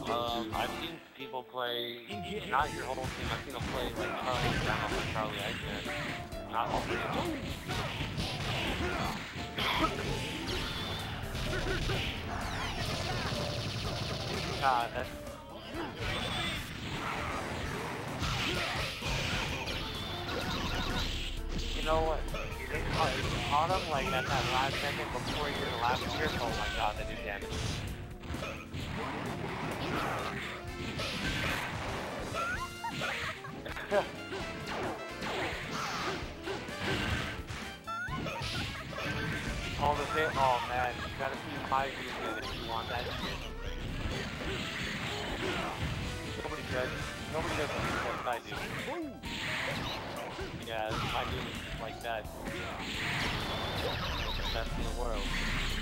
I've seen people play, not your whole team, I've seen them play like Charlie Brown or Charlie Eggman. Not all three of them. God, that's... You know what? It's Autumn, like at that last second before your last year, oh my god, that did damage. All the bit, oh man, you gotta see my view if you want that shit. Nobody does what I do. Yeah, my dude is like that. Best in the world.